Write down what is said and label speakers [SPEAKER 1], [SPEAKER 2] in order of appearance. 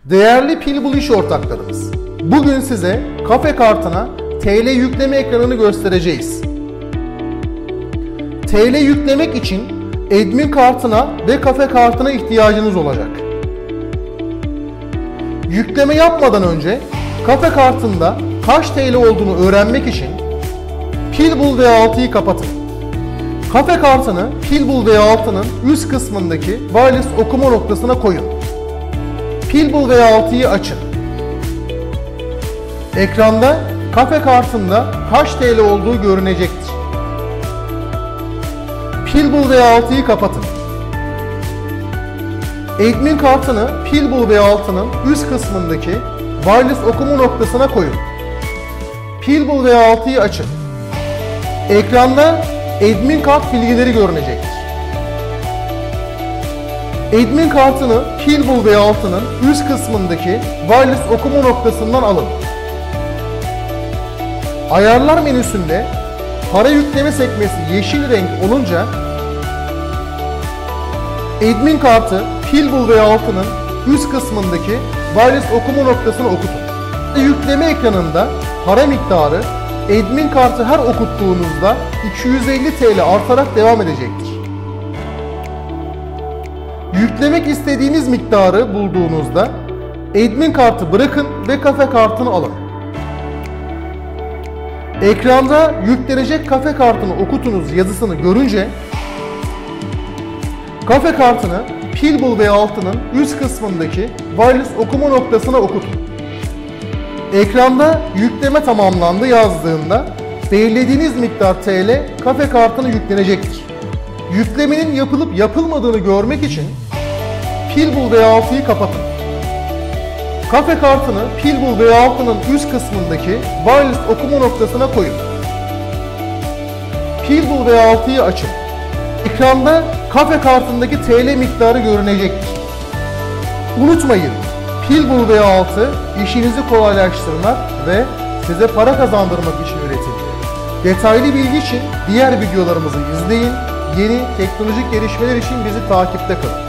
[SPEAKER 1] Değerli Pilbul iş ortaklarımız, bugün size kafe kartına TL yükleme ekranını göstereceğiz. TL yüklemek için admin kartına ve kafe kartına ihtiyacınız olacak. Yükleme yapmadan önce kafe kartında kaç TL olduğunu öğrenmek için Pilbul V6'yı kapatın. Kafe kartını Pilbul V6'nın üst kısmındaki wireless okuma noktasına koyun. Pilbul V6'yı açın. Ekranda kafe kartında kaç TL olduğu görünecektir. Pilbul V6'yı kapatın. Admin kartını Pilbul V6'nın üst kısmındaki wireless okuma noktasına koyun. Pilbul V6'yı açın. Ekranda admin kart bilgileri görünecektir. Admin kartını Pilbul V6'nın üst kısmındaki wireless okuma noktasından alın. Ayarlar menüsünde para yükleme sekmesi yeşil renk olunca admin kartı Pilbul V6'nın üst kısmındaki wireless okuma noktasına okutun. Yükleme ekranında para miktarı admin kartı her okuttuğunuzda 250 TL artarak devam edecektir. Yüklemek istediğiniz miktarı bulduğunuzda admin kartı bırakın ve kafe kartını alın. Ekranda yüklenecek kafe kartını okutunuz yazısını görünce kafe kartını Pilbul V6'nın üst kısmındaki wireless okuma noktasına okutun. Ekranda yükleme tamamlandı yazdığında belirlediğiniz miktar TL kafe kartına yüklenecektir. Yüklemenin yapılıp yapılmadığını görmek için Pilbul V6'yı kapatın. Kafe kartını Pilbul V6'nın üst kısmındaki wireless okuma noktasına koyun. Pilbul V6'yı açın. Ekranda kafe kartındaki TL miktarı görünecektir. Unutmayın, Pilbul V6 işinizi kolaylaştırmak ve size para kazandırmak için üretildi. Detaylı bilgi için diğer videolarımızı izleyin. Yeni teknolojik gelişmeler için bizi takipte kalın.